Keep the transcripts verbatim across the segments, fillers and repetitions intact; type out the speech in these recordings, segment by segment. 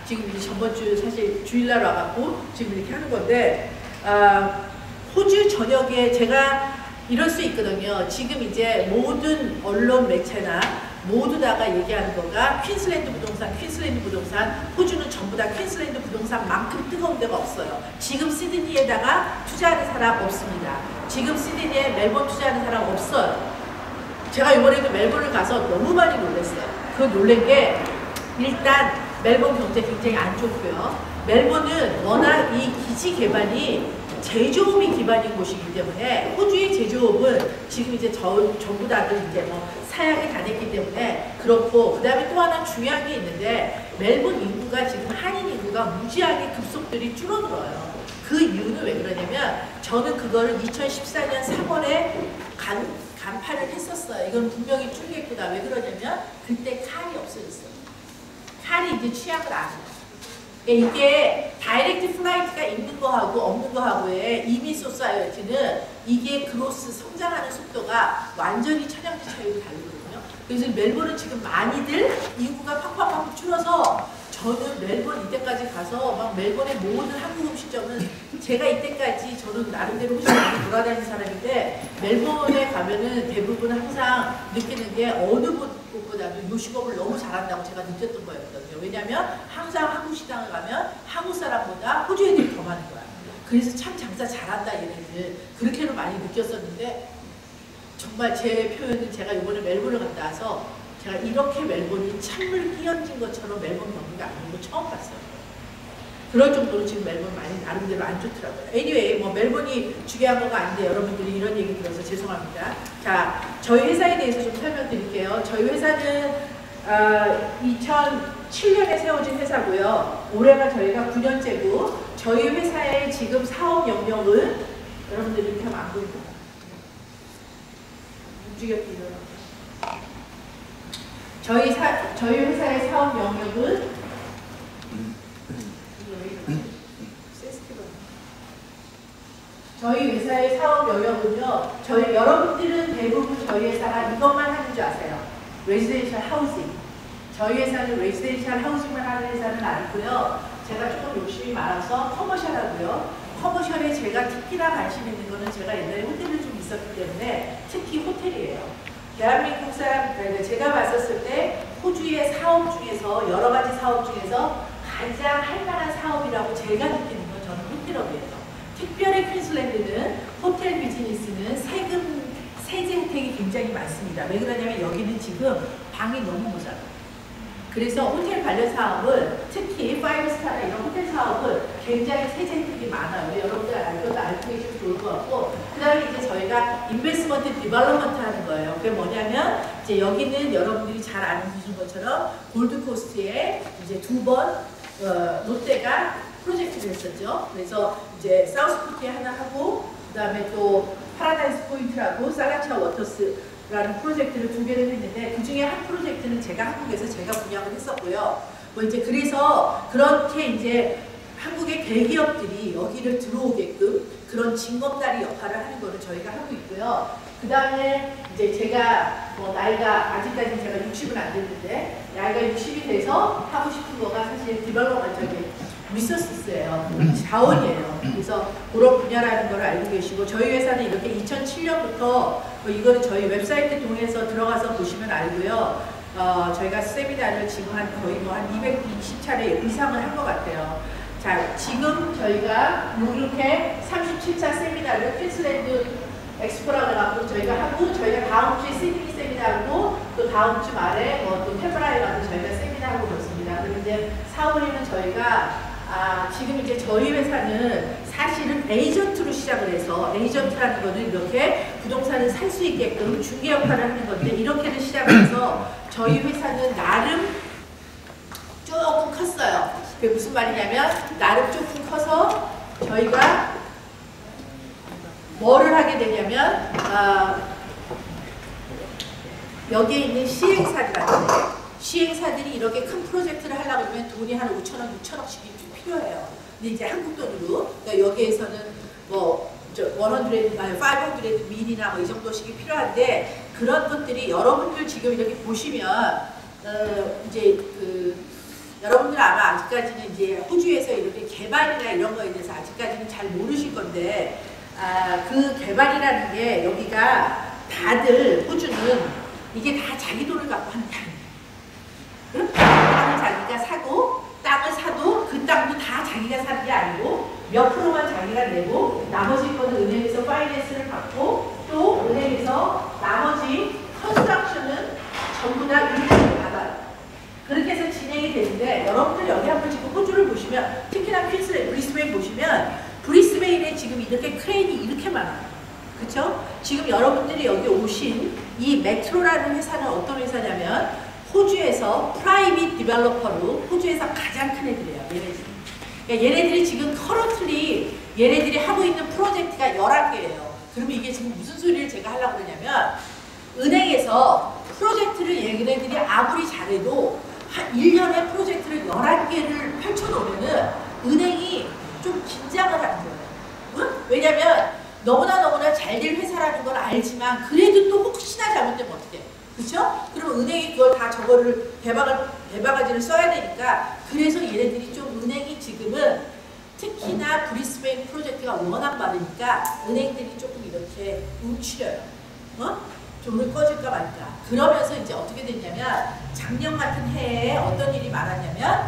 지금 이제 저번 주 사실 주일날 와갖고 지금 이렇게 하는 건데, 아, 호주 전역에 제가 이럴 수 있거든요. 지금 이제 모든 언론 매체나 모두 다가 얘기하는 거가 퀸슬랜드 부동산, 퀸슬랜드 부동산, 호주는 전부 다 퀸슬랜드 부동산만큼 뜨거운 데가 없어요. 지금 시드니에다가 투자하는 사람 없습니다. 지금 시드니에 멜번 투자하는 사람 없어요. 제가 이번에도 멜번을 가서 너무 많이 놀랐어요. 그 놀란 게 일단 멜번 경제 굉장히 안 좋고요. 멜번은 워낙 이 기지 개발이 제조업이 기반인 곳이기 때문에 호주의 제조업은 지금 이제 저, 전부 다들 이제 뭐 사양이 다 됐기 때문에 그렇고, 그 다음에 또 하나 중요한 게 있는데 멜번 인구가 지금 한인 인구가 무지하게 급속들이 줄어들어요. 그 이유는 왜 그러냐면 저는 그거를 이천십사 년 삼월에 간, 간파를 했었어요. 이건 분명히 줄겠구나. 왜 그러냐면 그때 칼이 없어졌어요. 칼이 이제 취약을 안 해요. 이게 다이렉트 플라이트가 있는 거하고 없는 거하고의 이미 소사이어티는 이게 그로스 성장하는 속도가 완전히 천양지 차이로 다르거든요. 그래서 멜번은 지금 많이들 인구가 팍팍팍 줄어서 저는 멜번 이때까지 가서 막 멜번의 모든 한국 음식점은 제가 이때까지 저는 나름대로 훨씬 많이 돌아다니는 사람인데 멜번에 가면은 대부분 항상 느끼는 게 어느 곳보다도 요식업을 너무 잘한다고 제가 느꼈던 거였거든요. 왜냐하면 항상 한국 시장을 가면 한국 사람보다 호주 애들이 더 많은 거야. 그래서 참 장사 잘한다 얘네들, 그렇게는 많이 느꼈었는데 정말 제 표현은 제가 이번에 멜번을 갔다 와서 제가 이렇게 멜번이 찬물 끼얹은 것처럼 멜번 경기가 아닌 거 처음 봤어요. 그럴 정도로 지금 멜번 많이 나름대로 안 좋더라고요. anyway, 뭐 멜번이 중요한 거가 아닌데 여러분들이 이런 얘기 들어서 죄송합니다. 자, 저희 회사에 대해서 좀 설명드릴게요. 저희 회사는 어, 이천칠 년에 세워진 회사고요. 올해가 저희가 구 년째고 저희 회사의 지금 사업 영역은 여러분들이 이렇게 하면 안 보입니다. 움직였기로. 저희 사, 저희 회사의 사업 영역은 저희 회사의 사업 영역은요, 저희 여러분들은 대부분 저희 회사가 이것만 하는 줄 아세요. 레지던셜 하우징. 저희 회사는 레지던셜 하우징만 하는 회사는 아니고요. 제가 조금 욕심이 많아서 커머셜하고요. 커머셜에 제가 특히나 관심 있는 거는 제가 옛날에 호텔을 좀 있었기 때문에 특히 호텔이에요. 대한민국 사람, 제가 봤었을 때 호주의 사업 중에서 여러 가지 사업 중에서 가장 할 만한 사업이라고 제가 느끼는 건 저는 호텔업이에요. 특별히 퀸슬랜드는 호텔 비즈니스는 세금, 세제 혜택이 굉장히 많습니다. 왜 그러냐면 여기는 지금 방이 너무 모자라요. 그래서 호텔 관련 사업은 특히 파이브 스타나 이런 호텔 사업은 굉장히 세제 혜택이 많아요. 여러분들 알고도 알고 계시면 좋을 것 같고, 그 다음에 이제 저희가 인베스먼트 디벨롭먼트 하는 거예요. 그게 뭐냐면 이제 여기는 여러분들이 잘 아는 것처럼 골드코스트에 이제 두 번 어, 롯데가 프로젝트를 했었죠. 그래서 이제 사우스포트에 하나 하고 그 다음에 또 파라다이스 포인트라고 살라차 워터스라는 프로젝트를 두 개를 했는데 그 중에 한 프로젝트는 제가 한국에서 제가 분양을 했었고요. 뭐 이제 그래서 그렇게 이제 한국의 대기업들이 여기를 들어오게끔 그런 징검다리 역할을 하는 거를 저희가 하고 있고요. 그 다음에 이제 제가 뭐 나이가 아직까지 제가 육십은 안 됐는데 나이가 육십이 돼서 하고 싶은 거가 사실 디벨롭먼트적인 리소스예요. 자원이에요. 그래서 그런 분야라는 걸 알고 계시고 저희 회사는 이렇게 이천칠 년부터 뭐 이거는 저희 웹사이트 통해서 들어가서 보시면 알고요. 어, 저희가 세미나를 지금 한 거의 뭐 한 이백이십 차례 이상을 한 것 같아요. 자, 지금 저희가 이렇게 삼십칠 차 세미나를 퀸슬랜드 엑스포라고 해갖고 저희가 하고 저희가 다음 주에 시드니 세미나하고 또 다음 주 말에 뭐 또 페브라에 가서 저희가 세미나하고 그렇습니다. 그리고 이제 사월에는 저희가 아, 지금 이제 저희 회사는 사실은 에이전트로 시작을 해서 에이전트라는 거는 이렇게 부동산을 살 수 있게끔 중개 역할을 하는 건데 이렇게는 시작을 해서 저희 회사는 나름 조금 컸어요. 그게 무슨 말이냐면 나름 조금 커서 저희가 뭐를 하게 되냐면 아, 여기에 있는 시행사들한테 시행사들이 이렇게 큰 프로젝트를 하려고 하면 돈이 한 오천억, 육천억씩이 필요해요. 근데 이제 한국 돈으로 그러니까 여기에서는 뭐 백, 오백 밀이나 뭐 이 정도씩이 필요한데 그런 것들이 여러분들 지금 이렇게 보시면 어, 이제 그 여러분들 아마 아직까지는 이제 호주에서 이렇게 개발이나 이런 거에 대해서 아직까지는 잘 모르실 건데, 아, 그 개발이라는 게 여기가 다들 호주는 이게 다 자기 돈을 갖고 하는 게 아니에요. 응? 땅을 자기가 사고, 땅을 사도 그 땅도 다 자기가 사는 게 아니고 몇 프로만 자기가 내고 나머지 거는 은행에서 파이낸스를 받고 또 은행에서 나머지 컨스트럭션은 전부 다 은행을 받아요. 그렇게 해서 진행이 되는데, 여러분들 여기 한번 지금 호주를 보시면, 특히나 퀸슬랜드, 브리스베인 보시면 브리스베인에 지금 이렇게 크레인이 이렇게 많아요. 그쵸? 지금 여러분들이 여기 오신 이 메트로라는 회사는 어떤 회사냐면 호주에서 프라이빗 디벨로퍼로 호주에서 가장 큰 애들이에요. 얘네들이. 그러니까 얘네들이 지금 커런틀리 얘네들이 하고 있는 프로젝트가 열한 개예요. 그러면 이게 지금 무슨 소리를 제가 하려고 그러냐면, 은행에서 프로젝트를 얘네들이 아무리 잘해도 한 일 년에 프로젝트를 열한 개를 펼쳐놓으면은 은행이 좀 긴장을 하는 거예요. 응? 왜냐면 너무나 너무나 잘 될 회사라는 걸 알지만 그래도 또 혹시나 잘못되면 어떻게 해? 그쵸? 그러면 은행이 그걸 다 저거를 대박을, 대바가지를 써야 되니까, 그래서 얘네들이 좀 은행이 지금은 특히나 브리스베인 프로젝트가 워낙 많으니까 은행들이 조금 이렇게 움츠려요. 어? 돈을 꺼질까 말까. 그러면서 이제 어떻게 됐냐면, 작년 같은 해에 어떤 일이 많았냐면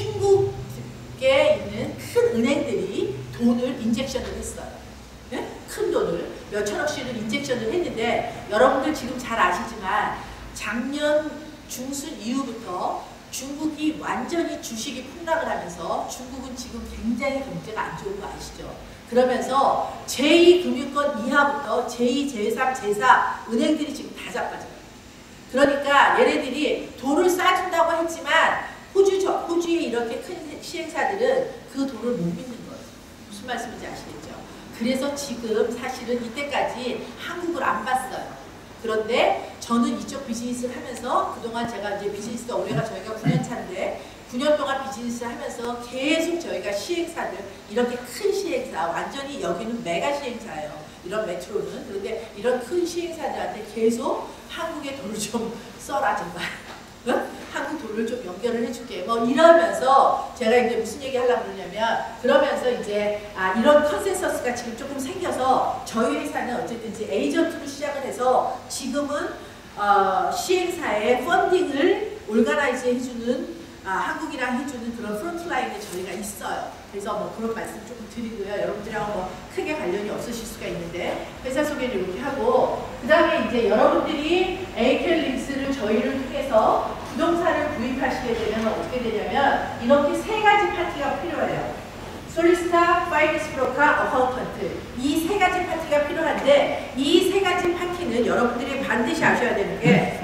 중국에 있는 큰 은행들이 돈을 인젝션을 했어요. 네? 큰 돈을 몇천억씩을 인젝션을 했는데, 여러분들 지금 잘 아시지만 작년 중순 이후부터 중국이 완전히 주식이 폭락을 하면서 중국은 지금 굉장히 경제가 안 좋은 거 아시죠? 그러면서 제이 금융권 이하부터 제이, 제삼, 제사 은행들이 지금 다 자빠져요. 그러니까 얘네들이 돈을 싸준다고 했지만 호주, 저, 호주의 이렇게 큰 시행사들은 그 돈을 못 믿는 거예요. 무슨 말씀인지 아시겠죠? 그래서 지금 사실은 이때까지 한국을 안 봤어요. 그런데 저는 이쪽 비즈니스를 하면서 그동안 제가 이제 비즈니스가 올해가 저희가 구 년 차인데 구 년 동안 비즈니스를 하면서 계속 저희가 시행사들, 이렇게 큰 시행사, 완전히 여기는 메가 시행사예요. 이런 메트로는. 그런데 이런 큰 시행사들한테 계속 한국의 돈을 좀 써라 정말. 응? 한국 돈을 좀 연결을 해줄게. 뭐 이러면서 제가 이제 무슨 얘기 하려고 그러냐면, 그러면서 이제 아 이런 컨센서스가 지금 조금 생겨서 저희 회사는 어쨌든 이제 에이전트로 시작을 해서 지금은 어, 시행사의 펀딩을 올가나이즈 해주는 아, 한국이랑 해주는 그런 프론트라인에 저희가 있어요. 그래서 뭐 그런 말씀 조금 드리고요. 여러분들하고 뭐 크게 관련이 없으실 수가 있는데 회사 소개를 이렇게 하고, 그 다음에 이제 여러분들이 에이켈링스를 저희를 통해서 부동산을 구입하시게 되면 어떻게 되냐면 이렇게 세 가지 파티가 필요해요. 솔리스타, 파이낸스 브로커, 어카운턴트. 이 세 가지 파티가 필요한데, 이 세 가지 파티는 여러분들이 반드시 아셔야 되는 게,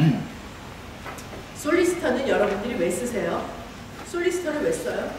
솔리스터는 여러분들이 왜 쓰세요? 솔리스터를 왜 써요?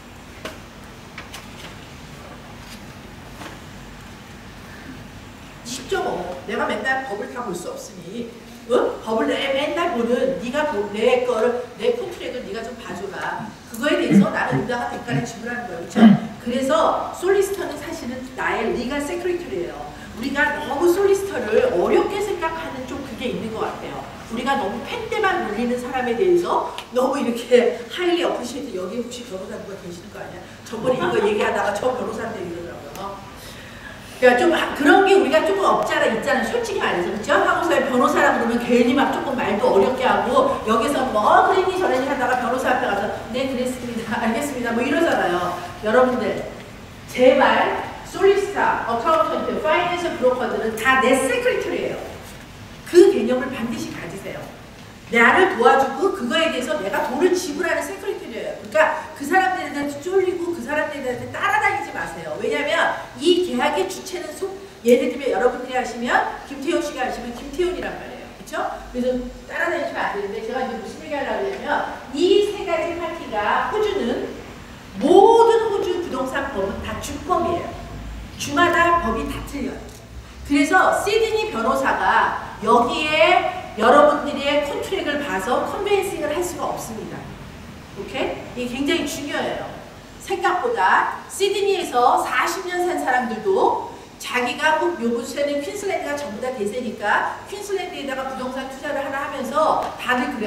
쉽죠 뭐. 내가 맨날 법을 다 볼 수 없으니 어? 법을 내 맨날 보는 네가 보, 내 거를, 내 콘트랙을 네가 좀 봐줘라. 그거에 대해서 나는 의사가 대가를 지불하는 거예요. 그렇죠? 그래서 솔리스터는 사실은 나의 리갈 세크리터리예요. 우리가 너무 솔리스터를 어렵게 생각하는 좀 그게 있는 것 같아요. 우리가 너무 펜대만 놀리는 사람에 대해서 너무 이렇게 하이리 어프리시에이트. 여기 혹시 변호사 누가 계시는 거 아니야? 저번에 이거 얘기하다가 저 변호사한테 이러더라고요. 그러니까 좀 그런 게 우리가 조금 없잖아 있잖아요. 솔직히 말해서. 그렇죠? 한국사회 변호사라 그러면 괜히 막 조금 말도 어렵게 하고 여기서 뭐 그랬니 저랬니 하다가 변호사 앞에 가서 네 그랬습니다. 알겠습니다. 뭐 이러잖아요. 여러분들 제발 솔리스타, 어카운턴트, 파이낸셜 브로커들은 다 내 세크리터리예요. 그 개념을 반드시 가지세요. 나를 도와주고 그거에 대해서 내가 돈을 지불하는 세크리터리예요. 그러니까 그 사람들한테 쫄리고 그 사람들한테 따라다니지 마세요. 왜냐하면 이 계약의 주체는 소, 예를 들면 여러분들이 하시면 김태훈 씨가 하시면 김태훈이란 말이에요. 그렇죠? 그래서 따라다니시면 안 되는데 제가 이제 무슨 얘기 하려고 하냐면 이 세 가지 파티가 호주는 모든 호주 부동산 법은 다 주법이에요. 주마다 법이 다 틀려요. 그래서 시드니 변호사가 여기에 여러분들의 컨트랙을 봐서 컨벤싱을 할 수가 없습니다. 오케이? 이게 굉장히 중요해요. 생각보다 시드니에서 사십 년 산 사람들도 자기가 꼭 요새는 퀸슬랜드가 전부 다 대세니까 퀸슬랜드에다가 부동산 투자를 하나 하면서 다들 그래요.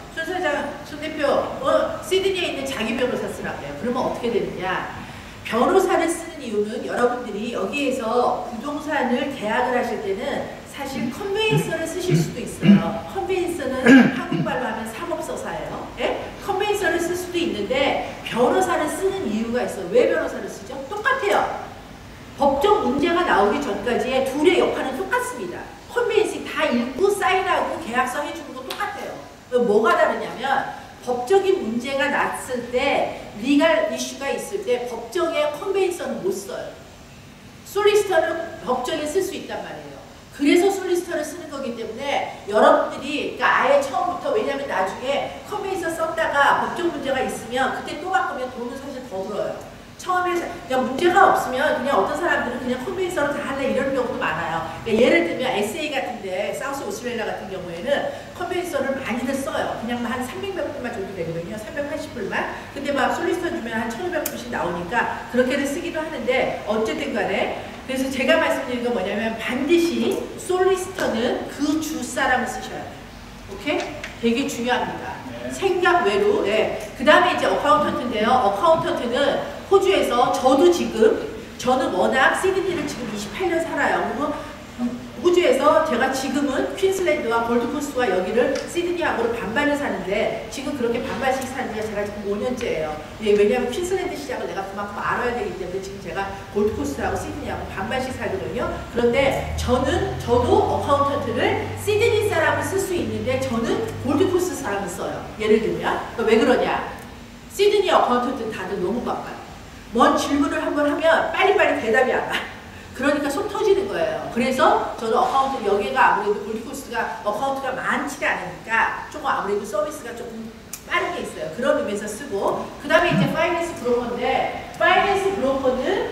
손 사장, 손 대표, 어, 시드니에 있는 자기 변호사 쓰라고요. 그러면 어떻게 되느냐? 변호사를 쓰는 이유는 여러분들이 여기에서 부동산을 계약을 하실 때는 사실 컨베인서를 쓰실 수도 있어요. 컨베인서는 한국말로 하면 사법서사예요. 예? 컨베인서를 쓸 수도 있는데 변호사를 쓰는 이유가 있어요. 왜 변호사를 쓰죠? 똑같아요. 법적 문제가 나오기 전까지의 둘의 역할은 똑같습니다. 컨베인스 다 읽고 사인하고 계약서 해주는 거 똑같아요. 뭐가 다르냐면 법적인 문제가 났을 때 리갈 이슈가 있을 때 법정에 컨베인서는 못 써요. 솔리시터는 법정에 쓸 수 있단 말이에요. 그래서 솔리시터를 쓰는 거기 때문에 여러분들이 그러니까 아예 처음부터 왜냐하면 나중에 컨베인서 썼다가 법적 문제가 있으면 그때 또 바꾸면 돈은 사실 더 들어요. 처음에 그냥 문제가 없으면 그냥 어떤 사람들은 그냥 컨베인서로 다 할래 이런 경우도 많아요. 그러니까 예를 들면 에스에이 같은데 사우스 오스트레일리아 같은 경우에는 컨베인서를 많이들 써요. 그냥 한 삼백몇 불만 줘도 되거든요. 삼백팔십 불만. 근데 막 솔리시터 주면 한 천오백 불씩 나오니까 그렇게는 쓰기도 하는데 어쨌든 간에 그래서 제가 말씀드린 건 뭐냐면 반드시 솔리시터는 그 주 사람을 쓰셔야 돼요. 오케이? 되게 중요합니다. 네. 생각 외로. 네. 그 다음에 이제 어카운턴트인데요. 어카운턴트는 호주에서 저도 지금 저는 워낙 시드니를 지금 이십팔 년 살아요. 그리고 호주에서 제가 지금은 퀸슬랜드와 골드코스트와 여기를 시드니하고를 반반을 사는데 지금 그렇게 반반씩 사는 게 제가 지금 오 년째예요. 예, 왜냐하면 퀸슬랜드 시장을 내가 그만큼 알아야 되기 때문에 지금 제가 골드코스트하고 시드니하고 반반씩 살거든요. 그런데 저는 저도 어카운턴트를 시드니 사람을 쓸 수 있는데 저는 골드코스트 사람을 써요. 예를 들면 왜 그러냐? 시드니 어카운턴트 다들 너무 바빠요. 뭔 질문을 한번 하면 빨리빨리 대답이 안 와. 그러니까 속 터지는 거예요. 그래서 저는 어카운트 여기가 아무래도 골드코스트가 어카운트가 많지가 않으니까 조금 아무래도 서비스가 조금 빠른 게 있어요. 그런 의미에서 쓰고 그 다음에 이제 파이낸스 브로커인데 파이낸스 브로커는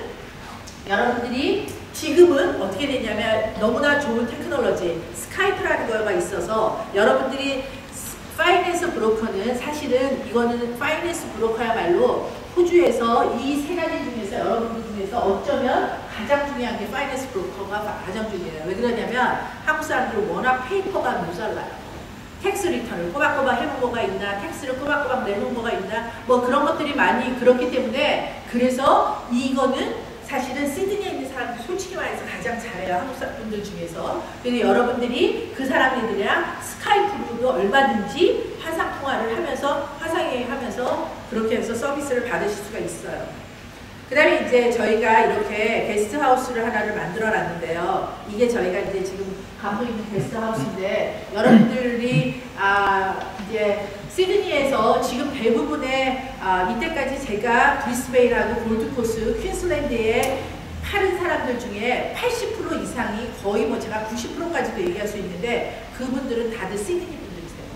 여러분들이 지금은 어떻게 되냐면 너무나 좋은 테크놀로지 스카이프라는 거가 있어서 여러분들이 파이낸스 브로커는 사실은 이거는 파이낸스 브로커야말로 호주에서 이 세 가지 중에서 여러분들 중에서 어쩌면 가장 중요한 게 파이낸스 브로커가 가장 중요해요. 왜 그러냐면 한국 사람들은 워낙 페이퍼가 모자라요. 텍스 리턴을 꼬박꼬박 해본 거가 있나, 텍스를 꼬박꼬박 내놓은 거가 있나, 뭐 그런 것들이 많이 그렇기 때문에 그래서 이거는 사실은 시드니에 있는 사람들 솔직히 말해서 가장 잘해요. 한국 사람들 중에서. 그래서 여러분들이 그 사람들이랑 스카이프로도 얼마든지 화상통화를 하면서 화상회의 하면서 그렇게 해서 서비스를 받으실 수가 있어요. 그 다음에 이제 저희가 이렇게 게스트하우스를 하나를 만들어 놨는데요. 이게 저희가 이제 지금 갖고 있는 게스트하우스인데 여러분들이 아 이제 시드니에서 지금 대부분의 아 이때까지 제가 브리스베인하고 골드코스트, 퀸슬랜드에 파는 사람들 중에 팔십 퍼센트 이상이 거의 뭐 제가 구십 퍼센트까지도 얘기할 수 있는데 그분들은 다들 시드니 분들이세요.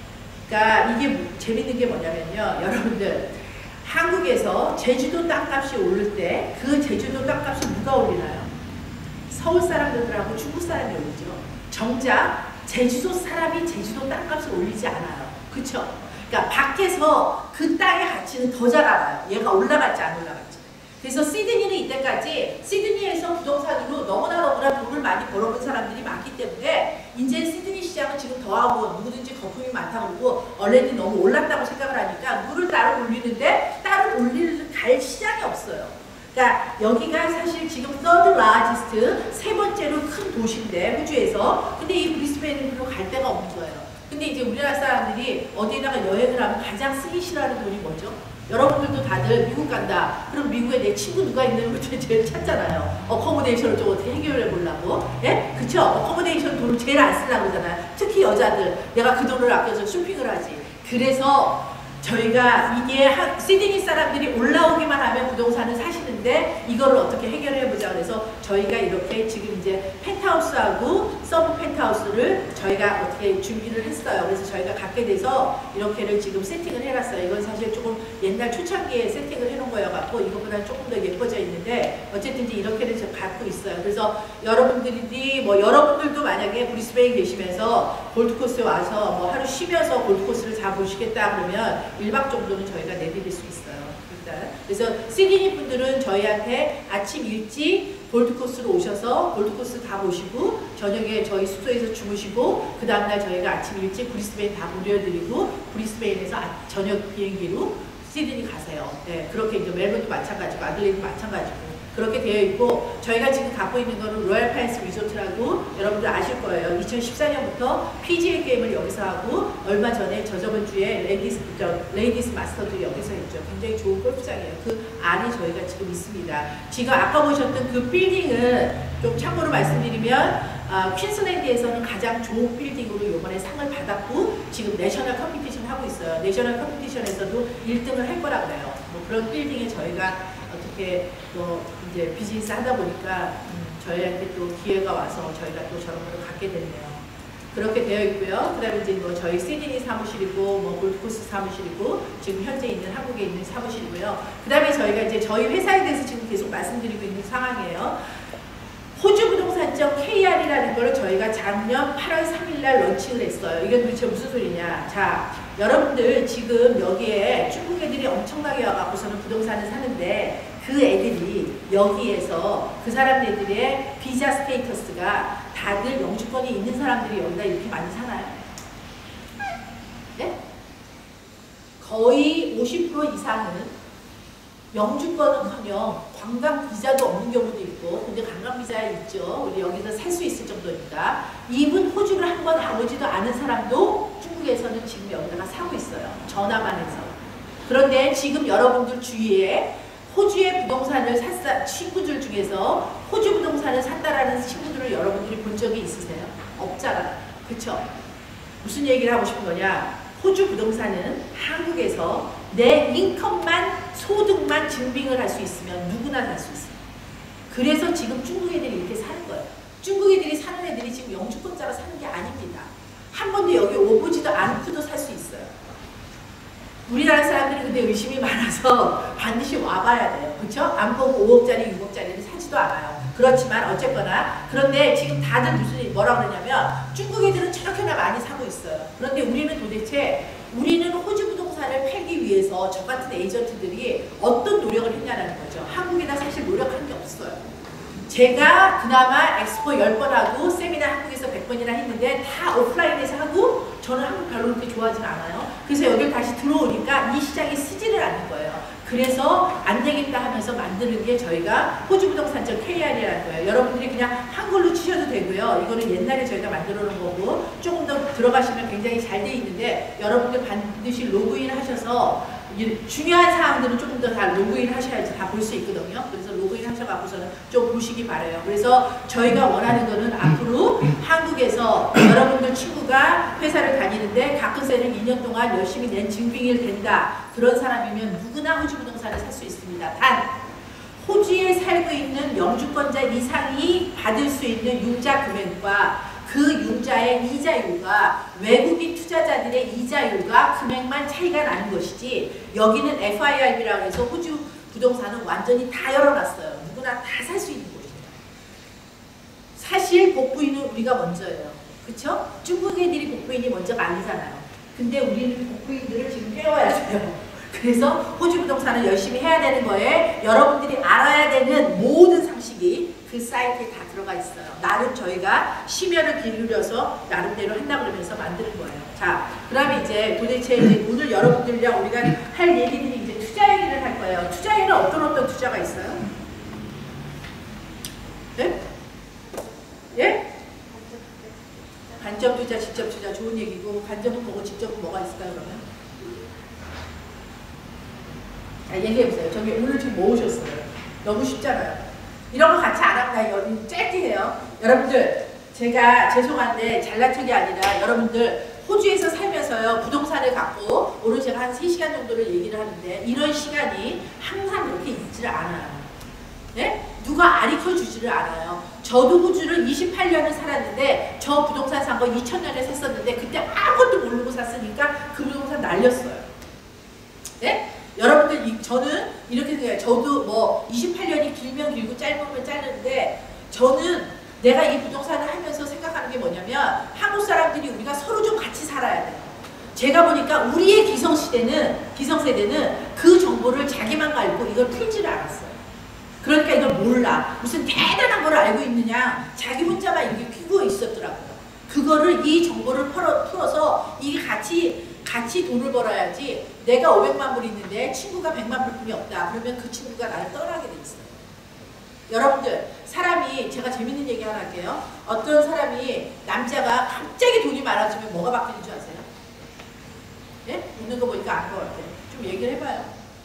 그러니까 이게 재밌는 게 뭐냐면요. 여러분들 한국에서 제주도 땅값이 오를 때 그 제주도 땅값을 누가 올리나요? 서울 사람들하고 중국 사람이 올리죠. 정작 제주도 사람이 제주도 땅값을 올리지 않아요. 그쵸? 그러니까 밖에서 그 땅의 가치는 더 잘 알아요. 얘가 올라갈지 안 올라갈지. 그래서 시드니는 이때까지 시드니에서 부동산으로 너무나 너무나 돈을 많이 벌어본 사람들이 많기 때문에 이제 시드니 시장은 지금 더하고 누구든지 거품이 많다고 그러고 얼레디 너무 올랐다고 생각을 하니까 물을 따로 올리는데 따로 올릴 갈 시장이 없어요. 그러니까 여기가 사실 지금 third largest 세 번째로 큰 도시인데 호주에서 근데 이 브리스베인은 별로 갈 데가 없는 거예요. 근데 이제 우리나라 사람들이 어디에다가 여행을 하면 가장 쓰기 싫어하는 돈이 뭐죠? 여러분들도 다들 미국 간다. 그럼 미국에 내 친구 누가 있는 것도 제일 찾잖아요. 어커모데이션을 좀 어떻게 해결해 보려고. 예? 그쵸? 어커모데이션 돈을 제일 안 쓰려고 그러잖아요. 특히 여자들. 내가 그 돈을 아껴서 쇼핑을 하지. 그래서 저희가 이게 한, 시드니 사람들이 올라오기만 하면 부동산을 사시는데 이거를 어떻게 해결해 보자 그래서 저희가 이렇게 지금 이제 펜트하우스하고 서브 펜트하우스를 저희가 어떻게 준비를 했어요. 그래서 저희가 갖게 돼서 이렇게를 지금 세팅을 해놨어요. 이건 사실 조금 옛날 초창기에 세팅을 해놓은 거여 갖고 이것보다 조금 더 예뻐져 있는데 어쨌든 이제 이렇게를 지금 갖고 있어요. 그래서 여러분들이 뭐 여러분들도 만약에 브리스베인 계시면서 골드코스트에 와서 뭐 하루 쉬면서 골드코스트를 다 보시겠다 그러면 일 박 정도는 저희가 내드릴 수 있어요. 일단. 그래서 시드니 분들은 저희한테 아침 일찍 골드코스트로 오셔서 골드코스트 다 보시고 저녁에 저희 숙소에서 주무시고 그 다음날 저희가 아침 일찍 브리스베인 다 보내드리고 브리스베인에서 저녁 비행기로 시드니 가세요. 네, 그렇게 이제 멜번도 마찬가지고 아들레이드 마찬가지고 그렇게 되어 있고 저희가 지금 갖고 있는 거는 로얄 파이스 리조트라고 여러분들 아실 거예요. 이천십사 년부터 피지에이 게임을 여기서 하고 얼마 전에 저저번 주에 레이디스, 레이디스 마스터도 여기서 했죠. 굉장히 좋은 골프장이에요. 그 안에 저희가 지금 있습니다. 지금 아까 보셨던 그 빌딩은 좀 참고로 말씀드리면 아, 퀸슬랜드에서는 가장 좋은 빌딩으로 이번에 상을 받았고 지금 내셔널 컴피티션 하고 있어요. 내셔널 컴피티션에서도 일 등을 할 거라 그래요. 뭐 그런 빌딩에 저희가 어떻게 뭐 이제 비즈니스 하다 보니까 음, 저희한테 또 기회가 와서 저희가 또 저런 걸 갖게 됐네요. 그렇게 되어 있고요. 그 다음에 이제 뭐 저희 시드니 사무실이고 뭐 골드코스트 사무실이고 지금 현재 있는 한국에 있는 사무실이고요. 그 다음에 저희가 이제 저희 회사에 대해서 지금 계속 말씀드리고 있는 상황이에요. 호주 부동산점 케이알이라는 걸 저희가 작년 팔월 삼일 날 런칭을 했어요. 이게 도대체 무슨 소리냐. 자, 여러분들 지금 여기에 중국 애들이 엄청나게 와갖고서는 부동산을 사는데 그 애들이 여기에서 그 사람들의 비자 스테이터스가 다들 영주권이 있는 사람들이 여기다 이렇게 많이 사나요? 네? 거의 오십 퍼센트 이상은 영주권은커녕 관광 비자도 없는 경우도 있고 근데 관광 비자 있죠. 우리 여기서 살 수 있을 정도니까 이분 호주를 한 번 가보지도 않은 사람도 중국에서는 지금 여기다가 사고 있어요. 전화만 해서. 그런데 지금 여러분들 주위에 호주의 부동산을 샀다 친구들 중에서 호주 부동산을 샀다라는 친구들을 여러분들이 본 적이 있으세요? 없잖아요. 그쵸? 무슨 얘기를 하고 싶은 거냐? 호주 부동산은 한국에서 내 인컴만 소득만 증빙을 할 수 있으면 누구나 살 수 있어요. 그래서 지금 중국 애들이 이렇게 사는 거예요. 중국 애들이 사는 애들이 지금 영주권자로 사는 게 아닙니다. 한 번도 여기 오보지도 않고도 살 수 있어요. 우리나라 사람들이 근데 의심이 많아서 반드시 와봐야 돼요. 그렇죠? 안 보고 오억짜리, 육억짜리를 사지도 않아요. 그렇지만 어쨌거나 그런데 지금 다들 무슨 뭐라 그러냐면 중국 애들은 저렇게나 많이 사고 있어요. 그런데 우리는 도대체 우리는 호주 부동산을 팔기 위해서 저 같은 에이전트들이 어떤 노력을 했냐는 거죠. 한국에다 사실 노력한 게 없어요. 제가 그나마 엑스포 열 번 하고 세미나 한국에서 백 번이나 했는데 다 오프라인에서 하고 저는 한국 별로 그렇게 좋아하진 않아요. 그래서 여기 다시 들어오니까 이 시장이 쓰지를 않는 거예요. 그래서 안 되겠다 하면서 만드는 게 저희가 호주 부동산점 케이알이라는 거예요. 여러분들이 그냥 한글로 치셔도 되고요. 이거는 옛날에 저희가 만들어 놓은 거고 조금 더 들어가시면 굉장히 잘 돼 있는데 여러분들 반드시 로그인 하셔서 중요한 사항들은 조금 더 다 로그인 하셔야지 다 볼 수 있거든요. 그래서 로그인 하셔갖고서는 좀 보시기 바라요. 그래서 저희가 원하는 거는 앞으로 한국에서 여러분들 친구가 회사를 다니는데 가끔새는 이 년 동안 열심히 낸 증빙이 된다. 그런 사람이면 누구나 호주 부동산을 살 수 있습니다. 단 호주에 살고 있는 영주권자 이상이 받을 수 있는 융자 금액과 그 융자의 이자율과 외국인 투자자들의 이자율과 금액만 차이가 나는 것이지 여기는 에프아이아이비라고 해서 호주 부동산은 완전히 다 열어놨어요. 누구나 다 살 수 있는 곳입니다. 사실 복부인은 우리가 먼저예요. 그쵸? 중국 애들이 복부인이 먼저가 아니잖아요. 근데 우리는 복부인들을 지금 깨워야 돼요. 그래서 호주 부동산을 열심히 해야 되는 거에 여러분들이 알아야 되는 모든 상식이 그 사이트에 다 들어가 있어요. 나름 저희가 심혈을 기울여서 나름대로 한다고 그러면서 만드는 거예요. 자, 그 다음에 이제 도대체 이제 오늘 여러분들이랑 우리가 할 얘기들이 이제 투자 얘기를 할 거예요. 투자에는 어떤 어떤 투자가 있어요? 네? 예? 간접 투자, 직접 투자 좋은 얘기고 간접은 뭐고 직접은 뭐가 있을까요 그러면? 자, 얘기해보세요. 저기 오늘 지금 뭐 오셨어요? 너무 쉽잖아요. 이런 거 같이 안 하면 나 여기 짧게 해요. 여러분들 제가 죄송한데 잘난 척이 아니라 여러분들 호주에서 살면서요 부동산을 갖고 오늘 제가 한 세 시간 정도를 얘기를 하는데 이런 시간이 항상 그렇게 있지를 않아요. 네? 누가 가르쳐 주지를 않아요. 저도 호주를 이십팔 년을 살았는데 저 부동산 산 거 이천 년에 샀었는데 그때 아무것도 모르고 샀으니까 그 부동산 날렸어요. 네? 여러분들 이, 저는 이렇게 생각해요. 저도 뭐 이십팔 년이 길면 길고 짧으면 짧은데 저는 내가 이 부동산을 하면서 생각하는 게 뭐냐면 한국 사람들이 우리가 서로 좀 같이 살아야 돼요. 제가 보니까 우리의 기성시대는 기성세대는 그 정보를 자기만 알고 이걸 풀지를 않았어요. 그러니까 이걸 몰라. 무슨 대단한 걸 알고 있느냐. 자기 혼자만 이게 끼고 있었더라고요. 그거를 이 정보를 풀어, 풀어서 이게 같이 같이 돈을 벌어야지. 내가 오백만 불 있는데 친구가 백만 불뿐이 없다. 그러면 그 친구가 나를 떠나게 돼 있어요. 여러분들 사람이 제가 재밌는 얘기 하나 할게요. 어떤 사람이 남자가 갑자기 돈이 많아지면 뭐가 바뀌는 줄 아세요? 예? 웃는 거 보니까 알 것 같아요. 좀 얘기를 해봐요.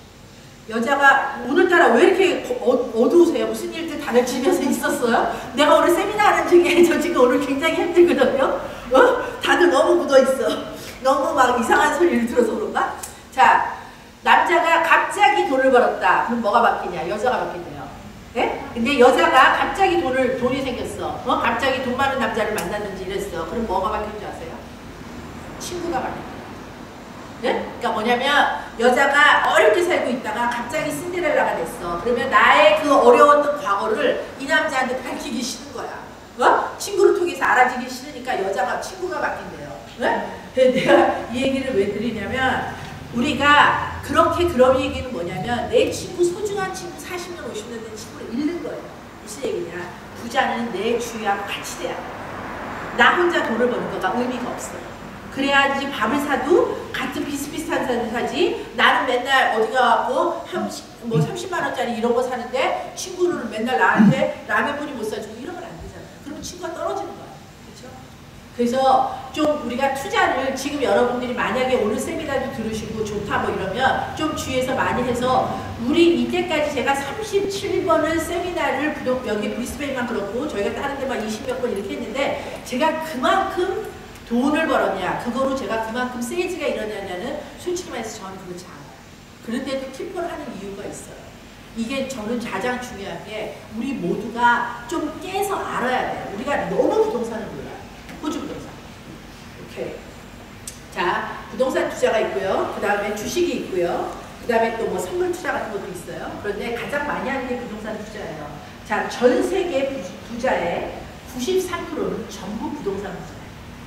여자가 오늘따라 왜 이렇게 어, 어두우세요? 무슨 일들 다들 집에서 있었어요? 내가 오늘 세미나 하는 중에 저 지금 오늘 굉장히 힘들거든요. 어? 다들 너무 묻어있어. 너무 막 이상한 소리를 들어서 그런가? 자, 남자가 갑자기 돈을 벌었다. 그럼 뭐가 바뀌냐? 여자가 바뀐대요. 예? 근데 여자가 갑자기 돈을, 돈이 생겼어. 어? 갑자기 돈 많은 남자를 만났는지 이랬어. 그럼 뭐가 바뀐 줄 아세요? 친구가 바뀐대요. 네? 그러니까 뭐냐면 여자가 어렵게 살고 있다가 갑자기 신데렐라가 됐어. 그러면 나의 그 어려웠던 과거를 이 남자한테 밝히기 싫은 거야. 어? 친구를 통해서 알아지기 싫으니까 여자가 친구가 바뀐대요. 네? 내가 이 얘기를 왜 드리냐면 우리가 그렇게 그런 얘기는 뭐냐면 내 친구, 소중한 친구, 사십 년, 오십 년 된 친구를 잃는 거예요. 무슨 얘기냐? 부자는 내 주위하고 같이 돼야 돼. 나 혼자 돈을 버는 거가 의미가 없어요. 그래야지 밥을 사도 같은 비슷비슷한 사를 사지. 나는 맨날 어디 가고 뭐 삼십만 원짜리 이런 거 사는데 친구는 맨날 나한테 라면뿐이 못 사주고 이러면 안 되잖아요. 그러면 친구가 떨어지는 거야. 그렇죠? 그래서 좀 우리가 투자를 지금 여러분들이 만약에 오늘 세미나도 들으시고 좋다 뭐 이러면 좀 주위에서 많이 해서 우리 이때까지 제가 삼십칠 번을 세미나를 부동, 여기 브리스베이만 그렇고 저희가 다른 데만 이십몇 번 이렇게 했는데 제가 그만큼 돈을 벌었냐, 그거로 제가 그만큼 세일즈가 일어나냐는 솔직히 말해서 저는 그렇지 않아요. 그런데도 티포를 하는 이유가 있어요. 이게 저는 가장 중요한 게 우리 모두가 좀 깨서 알아야 돼요. 우리가 너무 부동산을 몰라요. 호주 부동산. 오케이. 자, 부동산 투자가 있고요. 그 다음에 주식이 있고요. 그 다음에 또 뭐 선물 투자 같은 것도 있어요. 그런데 가장 많이 하는 게 부동산 투자예요. 자, 전 세계 부자의 구십삼 퍼센트는 전부 부동산 투자예요.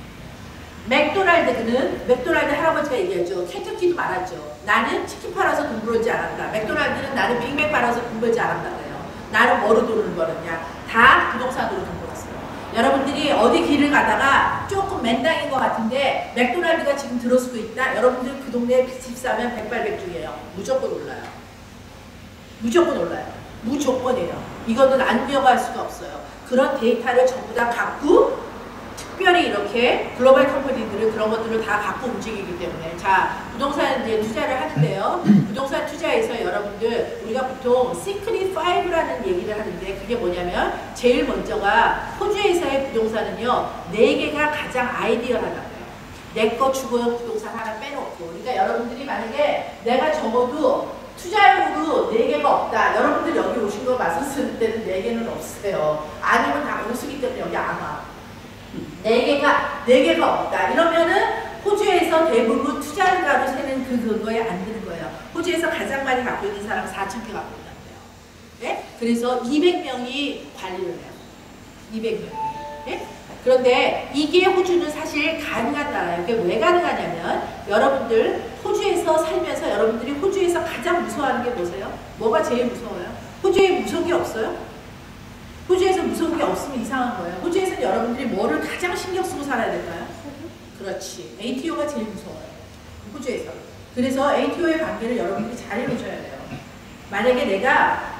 맥도날드는 맥도날드 할아버지가 얘기하죠. 켄터키도 말하죠. 나는 치킨 팔아서 돈 벌지 않았다. 맥도날드는 나는 빅맥 팔아서 돈 벌지 않았다 그래요. 나는 뭐로 돈을 벌었냐? 다 부동산으로 돈 벌었어요. 여러분들이 어디 길을 가다가 조금 맨땅인 것 같은데 맥도날드가 지금 들어서고 있다. 여러분들 그 동네에 집 사면 백발백중이에요. 무조건 올라요. 무조건 올라요. 무조건이에요. 이거는 안 뛰어갈 수가 없어요. 그런 데이터를 전부 다 갖고 특별히 이렇게 글로벌 컴퍼니들은 그런 것들을 다 갖고 움직이기 때문에 자 부동산 이제 투자를 하는데요. 부동산 투자에서 여러분들 우리가 보통 시크릿 파이브라는 얘기를 하는데 그게 뭐냐면 제일 먼저가 호주에서의 부동산은요 네 개가 가장 아이디어하다고요. 내 거 주거용 부동산 하나 빼놓고 그러니까 여러분들이 만약에 내가 적어도 투자용으로 네 개가 없다. 여러분들 여기 오신 거 맞았을 때는 네 개는 없어요. 아니면 다 공수기 때문에 여기 안 와. 네 개가, 네 개가 없다. 이러면은 호주에서 대부분 투자가로 세는 그 근거에 안 드는 거예요. 호주에서 가장 많이 갖고 있는 사람은 사천 개 갖고 있다고요. 네? 그래서 이백 명이 관리를 해요. 이백 명이. 네? 그런데 이게 호주는 사실 가능한 나라예요. 그게 왜 가능하냐면 여러분들 호주에서 살면서 여러분들이 호주에서 가장 무서워하는 게 뭐세요? 뭐가 제일 무서워요? 호주에 무서운 게 없어요? 호주에서 무서운 게 없으면 이상한 거예요. 호주에서는 여러분들이 뭐를 가장 신경 쓰고 살아야 될까요? 그렇지. 에이티오가 제일 무서워요. 호주에서. 그래서 에이티오의 관계를 여러분들이 잘 해놓으셔야 돼요. 만약에 내가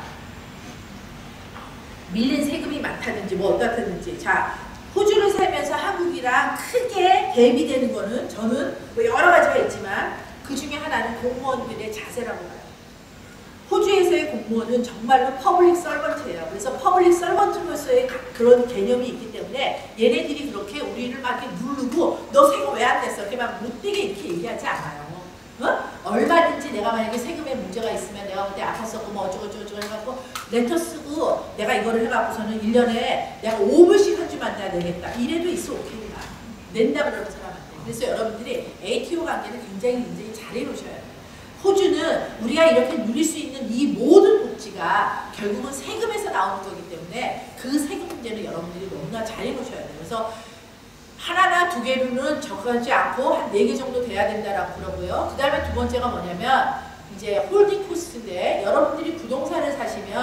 밀린 세금이 많다든지 뭐 어떻다든지 자 호주를 살면서 한국이랑 크게 대비되는 거는 저는 뭐 여러 가지가 있지만 그 중에 하나는 공무원들의 자세라고 봐요. 호주에서의 공무원은 정말로 퍼블릭 서번트예요. 그래서 퍼블릭 서번트로서의 그런 개념이 있기 때문에 얘네들이 그렇게 우리를 막 이렇게 누르고 너 세금 왜 안 냈어? 이렇게 막 못되게 이렇게 얘기하지 않아요. 어? 얼마든지 내가 만약에 세금에 문제가 있으면 내가 그때 아팠었고 뭐 어쩌고저쩌고 해갖고 레터 쓰고 내가 이거를 해갖고서는 일 년에 내가 오 불씩 한 주만 내야 되겠다. 이래도 있어 오케이가. 낸다 그러는 사람한테. 그래서 여러분들이 에이티오 관계는 굉장히 굉장히 잘 해놓으셔야 돼요. 호주는 우리가 이렇게 누릴 수 있는 이 모든 복지가 결국은 세금에서 나오는 거기 때문에 그 세금 문제는 여러분들이 너무나 잘 해놓으셔야 돼요. 그래서 하나나 두 개로는 적하지 않고 한 네 개 정도 돼야 된다라고 그러고요. 그 다음에 두 번째가 뭐냐면 이제 홀딩 코스트인데 여러분들이 부동산을 사시면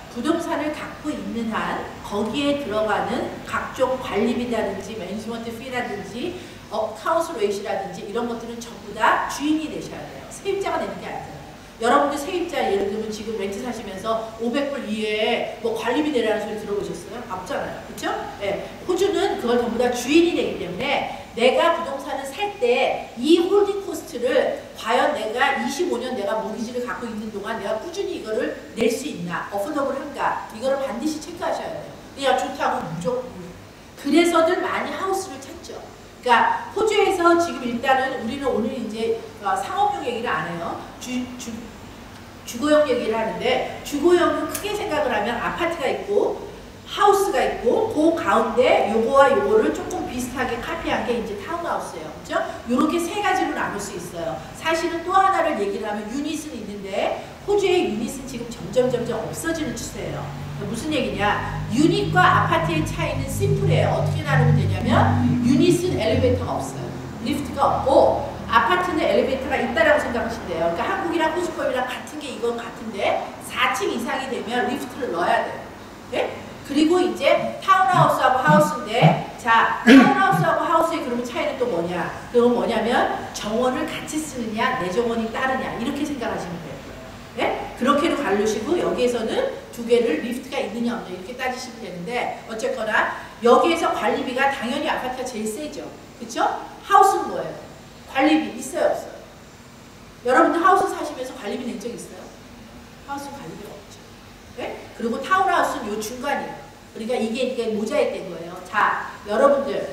부동산을 갖고 있는 한 거기에 들어가는 각종 관리비라든지 매니지먼트 피라든지 어, 카운슬 웨이시라든지 이런 것들은 전부 다 주인이 되셔야 돼요. 세입자가 되는 게 아니잖아요. 여러분들 세입자 예를 들면 지금 렌트 사시면서 오백 불 이외에 뭐 관리비 내라는 소리 들어보셨어요? 없잖아요. 그렇죠? 네. 호주는 그걸 전부 다 주인이 되기 때문에 내가 부동산을 살 때 이 홀딩 코스트를 과연 내가 이십오 년 내가 모기지를 갖고 있는 동안 내가 꾸준히 이거를 낼 수 있나, 어포더블한가 이거를 반드시 체크하셔야 돼요. 그냥 좋다고 무조건. 그래서들 많이 하우스를 찾죠. 그러니까 호주에서 지금 일단은 우리는 오늘 이제 상업용 얘기를 안 해요. 주, 주, 주거용 얘기를 하는데 요거용은 크게 생각을 하면 아파트가 있고 하우스가 있고 그 가운데 요거와 요거를 조금 비슷하게 카피한 게 이제 타운하우스예요. 그렇죠? 요렇게 세 가지로 나눌 수 있어요. 사실은 또 하나를 얘기를 하면 유닛은 있는데 호주의 유닛은 지금 점점 점점 없어지는 추세예요. 무슨 얘기냐? 유닛과 아파트의 차이는 심플해요. 어떻게 나누면 되냐면 유닛은 엘리베이터가 없어요. 리프트가 없고 아파트는 엘리베이터가 있다라고 생각하시면 돼요. 그러니까 한국이랑 호주법이랑 같은 게 이건 같은데 사 층 이상이 되면 리프트를 넣어야 돼요. 네? 그리고 이제 타운하우스하고 하우스인데 자 타운하우스하고 하우스의 그러면 차이는 또 뭐냐? 그건 뭐냐면 정원을 같이 쓰느냐 내 정원이 따르냐 이렇게 생각하시면 돼요. 네? 그렇게도 가르시고 여기에서는 두 개를 리프트가 있느냐 없느냐 이렇게 따지시면 되는데 어쨌거나 여기에서 관리비가 당연히 아파트가 제일 세죠. 그쵸? 하우스는 뭐예요? 관리비 있어요 없어요? 여러분들 하우스 사시면서 관리비 낸 적 있어요? 하우스는 관리비가 없죠. 네? 그리고 타운하우스는 요 중간이에요. 그러니까 이게, 이게 모자이크된 거예요. 자, 여러분들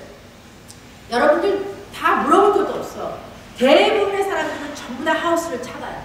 여러분들 다 물어볼 것도 없어. 대부분의 사람들은 전부 다 하우스를 찾아요.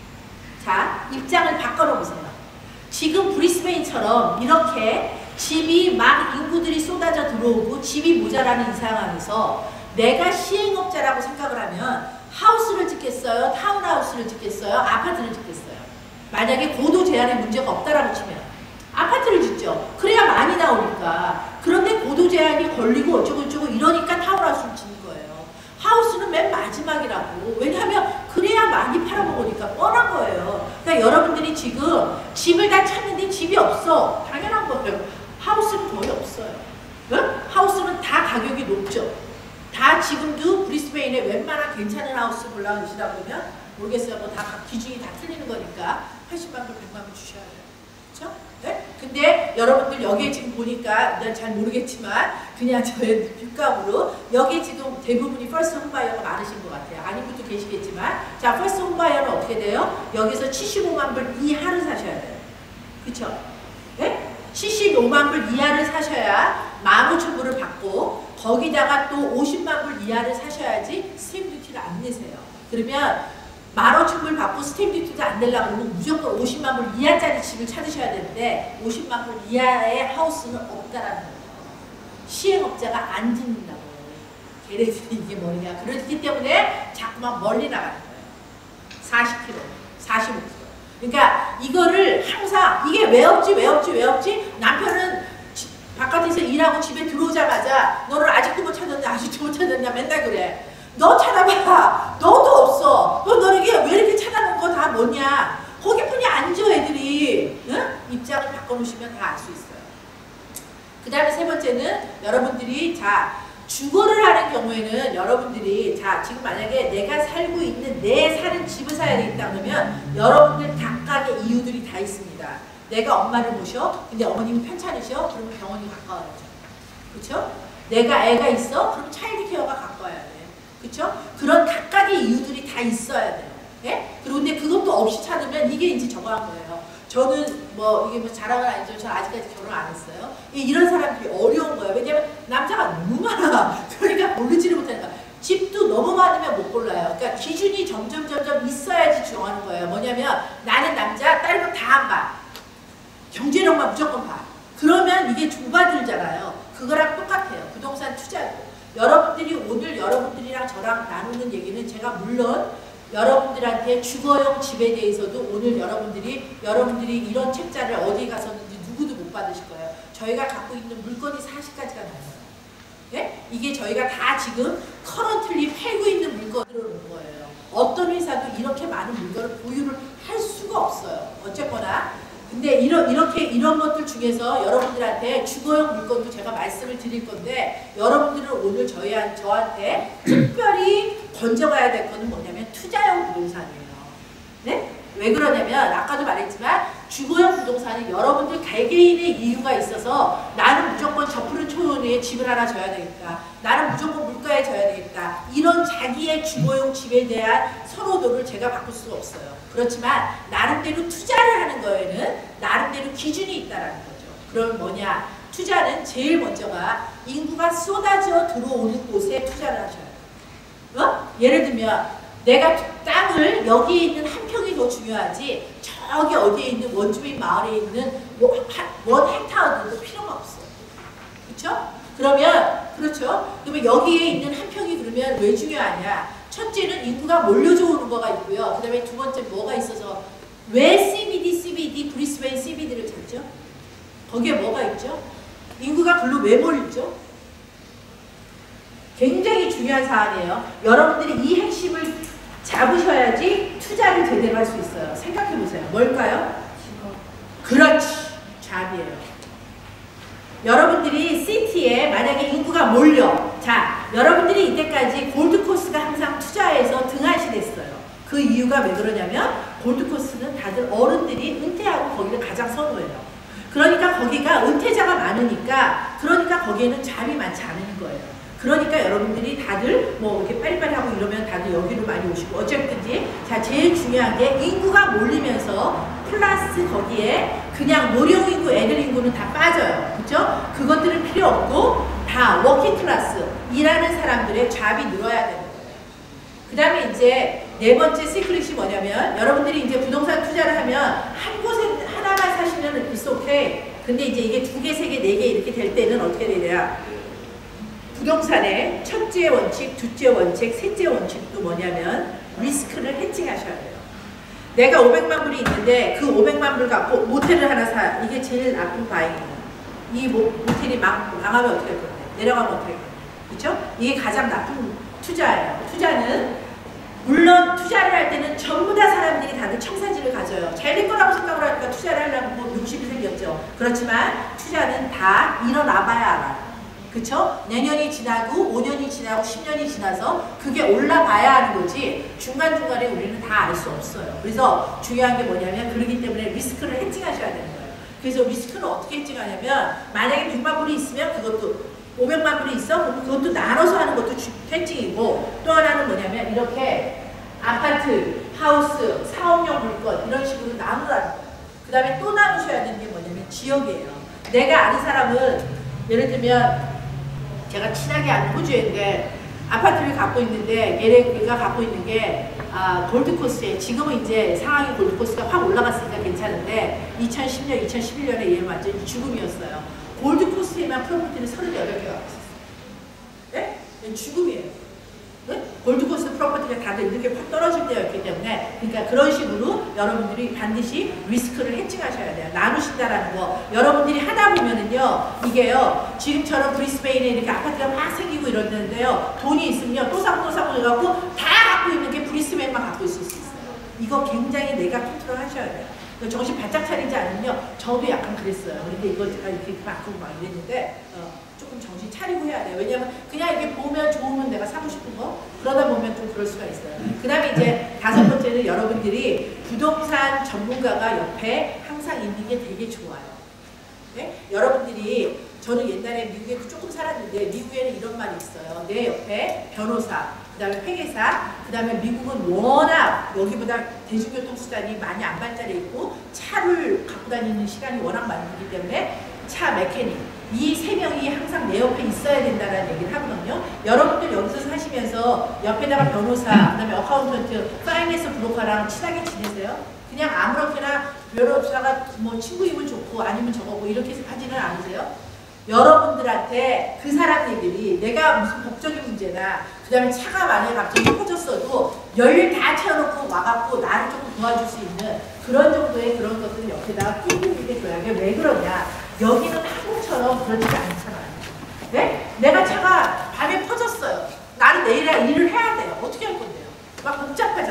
자, 입장을 바꿔놓으세요. 지금 브리스베인처럼 이렇게 집이 막 인구들이 쏟아져 들어오고 집이 모자라는 이 상황에서 내가 시행업자라고 생각을 하면 하우스를 짓겠어요? 타운하우스를 짓겠어요? 아파트를 짓겠어요? 만약에 고도 제한에 문제가 없다라고 치면 아파트를 짓죠. 그래야 많이 나오니까. 그런데 고도 제한이 걸리고 어쩌고저쩌고 이러니까 타운하우스를 짓는 거예요. 하우스는 맨 마지막이라고. 왜냐하면 그래야 많이 팔아먹으니까 뻔한 거예요. 그러니까 여러분들이 지금 집을 다 찾는데 집이 없어. 당연한 거예요. 하우스는 거의 없어요. 응? 하우스는 다 가격이 높죠. 다 지금도 브리스베인에 웬만한 괜찮은 하우스 골라오시다 보면 모르겠어요. 뭐 다 기준이 다 틀리는 거니까 팔십만 불, 백만 불 주셔야 돼요. 그렇죠? 네? 근데 여러분들 여기에 지금 보니까 난 잘 모르겠지만 그냥 저의 뷰감으로 여기 지금 대부분이 퍼스트 홈바이어가 많으신 것 같아요. 아닌 분도 계시겠지만 자, 퍼스트 홈바이어는 어떻게 돼요? 여기서 칠십오만 불 이하를 사셔야 돼요. 그렇죠? 네? 칠십오만 불 이하를 사셔야 만 오천 불을 받고 거기다가 또 오십만 불 이하를 사셔야지 스탬프 듀티를 안 내세요. 그러면 만 오천 불 받고 스탬프 듀티도 안 내려고 그러면 무조건 오십만 불 이하짜리 집을 찾으셔야 되는데 오십만 불 이하의 하우스는 없다라는 거예요. 시행업자가 안 짓는다고. 걔네들이 이게 뭐냐. 그렇기 때문에 자꾸만 멀리 나가는 거예요. 사십 킬로미터, 사십오 킬로미터. 그러니까 이거를 항상 이게 왜 없지 왜 없지 왜 없지 남편은 지, 바깥에서 일하고 집에 들어오자마자 너를 아직도 못 찾았냐 아직도 못 찾았냐 맨날 그래. 너 찾아봐. 너도 없어. 너 너에게 왜 이렇게 찾아놓은 거 다 뭐냐. 거기뿐이 앉아 애들이. 응? 입장을 바꿔놓으시면 다 알 수 있어요. 그 다음에 세 번째는 여러분들이 자 주거를 하는 경우에는 여러분들이 자 지금 만약에 내가 살고 있는 내 사는 집을 사야 되겠다 그러면 여러분들 각각의 이유들이 다 있습니다. 내가 엄마를 모셔. 근데 어머님이 편찮으셔. 그러면 병원이 가까워야죠. 그렇죠? 내가 애가 있어. 그럼 차일드 케어가 가까워야 돼. 그렇죠? 그런 각각의 이유들이 다 있어야 돼요. 예? 그런데 그것도 없이 찾으면 이게 이제 저거 한 거예요. 저는 뭐 이게 뭐 자랑은 아니지만 저는 아직까지 결혼 안 했어요. 이런 사람들이 어려운 거예요. 왜냐면 남자가 너무 많아. 그러니까 고르지를 못하니까. 집도 너무 많으면 못 골라요. 그러니까 기준이 점점 점점 있어야지 정하는 거예요. 뭐냐면 나는 남자, 다른 건 다 안 봐. 경제력만 무조건 봐. 그러면 이게 좁아들잖아요. 그거랑 똑같아요. 부동산 투자도. 여러분들이 오늘 여러분들이랑 저랑 나누는 얘기는 제가 물론 여러분들한테 주거용 집에 대해서도 오늘 여러분들이 여러분들이 이런 책자를 어디 가서든지 누구도 못 받으실 거예요. 저희가 갖고 있는 물건이 사십 가지가 나와요. 예? 이게 저희가 다 지금 커런틀리 팔고 있는 물건으로 온 거예요. 어떤 회사도 이렇게 많은 물건을 보유를 할 수가 없어요. 어쨌거나 근데 이런, 이렇게, 이런 것들 중에서 여러분들한테 주거용 물건도 제가 말씀을 드릴 건데, 여러분들은 오늘 저희, 저한테 특별히 건져가야 될 거는 뭐냐면 투자용 부동산이에요. 네? 왜 그러냐면, 아까도 말했지만, 주거용 부동산은 여러분들 개개인의 이유가 있어서 나는 무조건 저 푸른 초원에 집을 하나 져야 되겠다. 나는 무조건 물가에 져야 되겠다. 이런 자기의 주거용 집에 대한 선호도를 제가 바꿀 수가 없어요. 그렇지만 나름대로 투자를 하는 거에는 나름대로 기준이 있다는 거죠. 그럼 뭐냐? 투자는 제일 먼저가 인구가 쏟아져 들어오는 곳에 투자를 하셔야 돼요. 어? 예를 들면 내가 땅을 여기에 있는 한 평이 더 중요하지 저기 어디에 있는 원주민 마을에 있는 원 헥타어들도 필요가 없어요. 그렇죠? 그러면 그렇죠? 그러면 여기에 있는 한 평이 그러면 왜 중요하냐? 첫째는 인구가 몰려져 오는 거가 있고요. 그 다음에 두 번째 뭐가 있어서 왜 씨비디, 씨비디, 브리스베인 씨비디를 찾죠? 거기에 뭐가 있죠? 인구가 글로 왜 몰리죠? 굉장히 중요한 사안이에요. 여러분들이 이 핵심을 잡으셔야지 투자를 제대로 할 수 있어요. 생각해보세요. 뭘까요? 그렇지. 잡이에요. 여러분들이 시티에 만약에 인구가 몰려 자 여러분들이 이때까지 골드코스트가 항상 투자해서 등한시 됐어요. 그 이유가 왜 그러냐면 골드코스트는 다들 어른들이 은퇴하고 거기를 가장 선호해요. 그러니까 거기가 은퇴자가 많으니까 그러니까 거기에는 잠이 많지 않은 거예요. 그러니까 여러분들이 다들 뭐 이렇게 빨리빨리 하고 이러면 다들 여기로 많이 오시고 어쨌든지 자 제일 중요한 게 인구가 몰리면서 플러스 거기에 그냥 노령 인구, 애들 인구는 다 빠져요. 그렇죠? 그것들은 필요 없고 다 워킹 클래스 일하는 사람들의 잡이 늘어야 되는 거예요. 그 다음에 이제 네 번째 시크릿이 뭐냐면 여러분들이 이제 부동산 투자를 하면 한 곳에 하나만 사시면 it's okay. 근데 이제 이게 두 개, 세 개, 네 개 이렇게 될 때는 어떻게 되냐? 부동산의 첫째 원칙, 둘째 원칙, 셋째 원칙도 뭐냐면 리스크를 해칭하셔야 돼요. 내가 오백만 불이 있는데 그 오백만 불 갖고 모텔을 하나 사. 이게 제일 나쁜 바잉이에요. 이 모, 모텔이 망, 망하면 어떻게 할 건데? 내려가면 어떻게 할 건데? 그렇죠? 이게 가장 나쁜 투자예요. 투자는 물론 투자를 할 때는 전부 다 사람들이 다들 청사지를 가져요. 잘 될 거라고 생각을 하니까 투자를 하려고 뭐 욕심이 생겼죠. 그렇지만 투자는 다 일어나 봐야 알아요. 그쵸? 내년이 지나고 오 년이 지나고 십 년이 지나서 그게 올라봐야 하는 거지 중간중간에 우리는 다 알 수 없어요. 그래서 중요한 게 뭐냐면 그러기 때문에 리스크를 해칭하셔야 되는 거예요. 그래서 리스크는 어떻게 해칭하냐면 만약에 백만 불이 있으면 그것도 오백만 불이 있어? 그럼 그것도 나눠서 하는 것도 해칭이고 또 하나는 뭐냐면 이렇게 아파트, 하우스, 사업용 물건 이런 식으로 나누라는 거예요. 그 다음에 또 나누셔야 되는 게 뭐냐면 지역이에요. 내가 아는 사람은 예를 들면 제가 친하게 아는 호주인데 아파트를 갖고 있는데 얘가 갖고 있는 게 아, 골드코스트에 지금은 이제 상황이 골드코스트가 확 올라갔으니까 괜찮은데 이천십 년, 이천십일 년에 얘는 완전히 죽음이었어요. 골드코스트에만 프로퍼티를 서른여덟 개가 있었어요. 네? 죽음이에요. 네? 골드코스트 프로퍼티가 다들 이렇게 확 떨어질 때였기 때문에 그러니까 그런 식으로 여러분들이 반드시 리스크를 해칭하셔야 돼요. 나누신다라는 거. 여러분들이 하다 보면은요 이게요 지금처럼 브리스베인에 이렇게 아파트가 막 생기고 이러는데요 돈이 있으면 또 사고 또 사고 해갖고 다 갖고 있는 게 브리스베인만 갖고 있을 수 있어요. 이거 굉장히 내가 컨트롤 하셔야 돼요. 정신 바짝 차리지 않으면 저도 약간 그랬어요. 근데 이거 제가 이렇게 바꾸고 막 이랬는데 어. 조금 정신 차리고 해야 돼요. 왜냐면 그냥 이렇게 보면 좋으면 내가 사고 싶은 거 그러다 보면 좀 그럴 수가 있어요. 그 다음에 이제 다섯 번째는 여러분들이 부동산 전문가가 옆에 항상 있는 게 되게 좋아요. 네? 여러분들이 저는 옛날에 미국에도 조금 살았는데 미국에는 이런 말이 있어요. 내 옆에 변호사, 그 다음에 회계사, 그 다음에 미국은 워낙 여기보다 대중교통수단이 많이 안 발달해 있고 차를 갖고 다니는 시간이 워낙 많기 때문에 차 메케닉 이 세 명이 항상 내 옆에 있어야 된다는 얘기를 하거든요. 여러분들 여기서 사시면서 옆에다가 변호사, 그 다음에 어카운턴트, 파이낸스 브로커랑 친하게 지내세요? 그냥 아무렇게나 변호사가 뭐 친구이면 좋고 아니면 저거고 이렇게 하지는 않으세요? 여러분들한테 그 사람들이 내가 무슨 법적인 문제나 그 다음에 차가 만약에 갑자기 터졌어도 열 다 채워놓고 와갖고 나를 조금 도와줄 수 있는 그런 정도의 그런 것들을 옆에다가 꾸준히 줘야 돼. 왜 그러냐? 여기는 한국처럼 그렇지가 않잖아요. 네? 내가 차가 밤에 퍼졌어요. 나는 내일 일을 해야 돼요. 어떻게 할 건데요? 막 복잡하잖아요.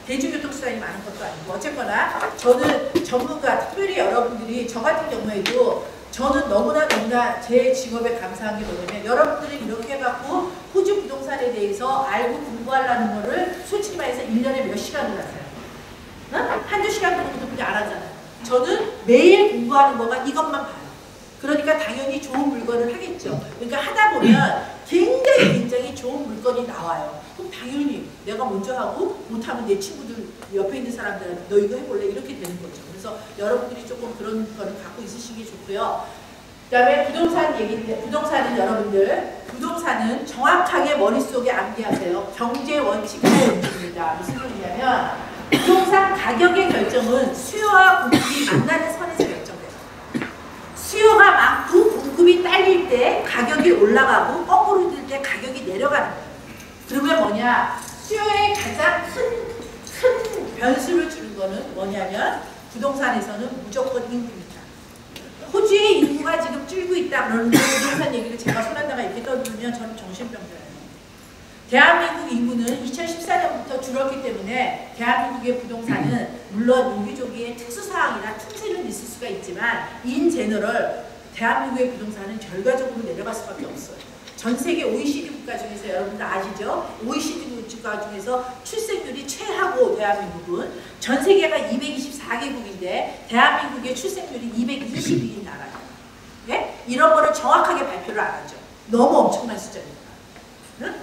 대중교통수단이 많은 것도 아니고 어쨌거나 저는 전문가, 특별히 여러분들이 저 같은 경우에도 저는 너무나 너무나 제 직업에 감사한 게 뭐냐면 여러분들이 이렇게 해갖고 호주 부동산에 대해서 알고 공부하려는 거를 솔직히 말해서 일 년에 몇 시간을 하세요? 어? 한두 시간 정도 그냥 안 하잖아요. 저는 매일 공부하는 거가 이것만 봐요. 그러니까 당연히 좋은 물건을 하겠죠. 그러니까 하다 보면 굉장히 굉장히 좋은 물건이 나와요. 그럼 당연히 내가 먼저 하고 못하면 내 친구들 옆에 있는 사람들한테 너 이거 해볼래? 이렇게 되는 거죠. 그래서 여러분들이 조금 그런 거를 갖고 있으시기 좋고요. 그 다음에 부동산 얘기인데 부동산은 여러분들 부동산은 정확하게 머릿속에 암기하세요. 경제 원칙하에 움직입니다. 무슨 소리냐면 부동산 가격의 결정은 수요와 공급이 만나는 선에서 결정돼요. 수요가 많고 공급이 딸릴 때 가격이 올라가고 거꾸로 들 때 가격이 내려가는 거예요. 그러면 뭐냐? 수요에 가장 큰, 큰 변수를 주는 거는 뭐냐면 부동산에서는 무조건 인구입니다. 호주의 인구가 지금 줄고 있다 그러는데 부동산 얘기를 제가 손한다가 이렇게 떠들면 저는 정신병자예요. 대한민국 인구는 이천십사 년부터 줄었기 때문에 대한민국의 부동산은 물론 여기저기에 특수사항이나 틈새는 있을 수가 있지만 인 제너럴 대한민국의 부동산은 결과적으로 내려갈 수밖에 없어요. 전 세계 오이시디 국가 중에서 여러분들 아시죠? 오이시디 국가 중에서 출생률이 최하고 대한민국은 전 세계가 이백이십사 개국인데 대한민국의 출생률이 이백이십이 인 나라예요. 예? 이런 거를 정확하게 발표를 안 하죠. 너무 엄청난 숫자니까. 응?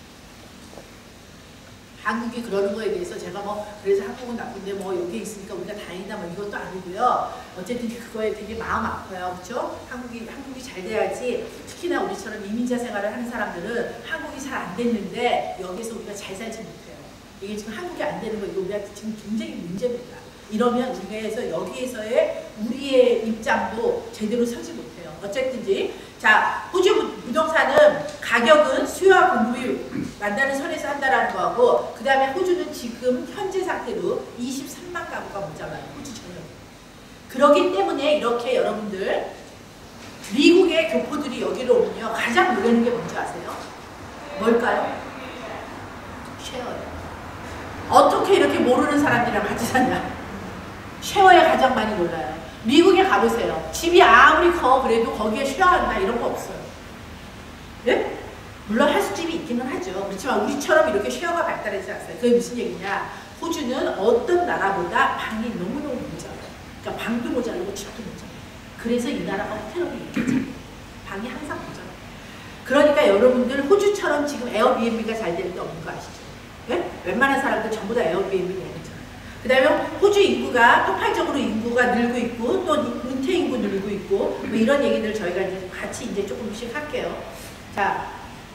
한국이 그러는 거에 대해서 제가 뭐 그래서 한국은 나쁜데 뭐 여기 있으니까 우리가 다행이다 뭐 이것도 아니고요. 어쨌든 그거에 되게 마음 아파요. 그렇죠? 한국이 한국이 잘 돼야지. 특히나 우리처럼 이민자 생활을 하는 사람들은 한국이 잘 안 됐는데 여기서 우리가 잘 살지 못해요. 이게 지금 한국이 안 되는 거 이거 우리가 지금 굉장히 문제입니다. 이러면 우리가 여기에서의 우리의 입장도 제대로 서지 못해요. 어쨌든지 자, 호주 부동산은 가격은 수요와 공급이 만나는 선에서 한다라는 거하고 그 다음에 호주는 지금 현재 상태로 이십삼만 가구가 모자라요. 호주 전역. 그렇기 때문에 이렇게 여러분들 미국의 교포들이 여기로 오면요. 가장 놀라는 게 뭔지 아세요? 뭘까요? 쉐어예요. 어떻게 이렇게 모르는 사람들이랑 같이 사냐? 쉐어에 가장 많이 놀라요. 미국에 가보세요. 집이 아무리 커 그래도 거기에 쉐어한다 이런 거 없어요. 예? 물론 하수집이 있기는 하죠. 그렇지만 우리처럼 이렇게 쉐어가 발달하지 않아요. 그게 무슨 얘기냐? 호주는 어떤 나라보다 방이 너무너무 모자라요. 그러니까 방도 모자라고 집도 모자라요. 그래서 이 나라가 호텔업이 이렇게 작아요. 방이 항상 모자라요. 그러니까 여러분들 호주처럼 지금 에어비앤비가 잘 되는 데 없는 거 아시죠? 예? 웬만한 사람들 전부 다 에어비앤비 내는 그 다음에 호주 인구가 폭발적으로 인구가 늘고 있고 또 은퇴 인구 늘고 있고 뭐 이런 얘기들 저희가 이제 같이 이제 조금씩 할게요. 자,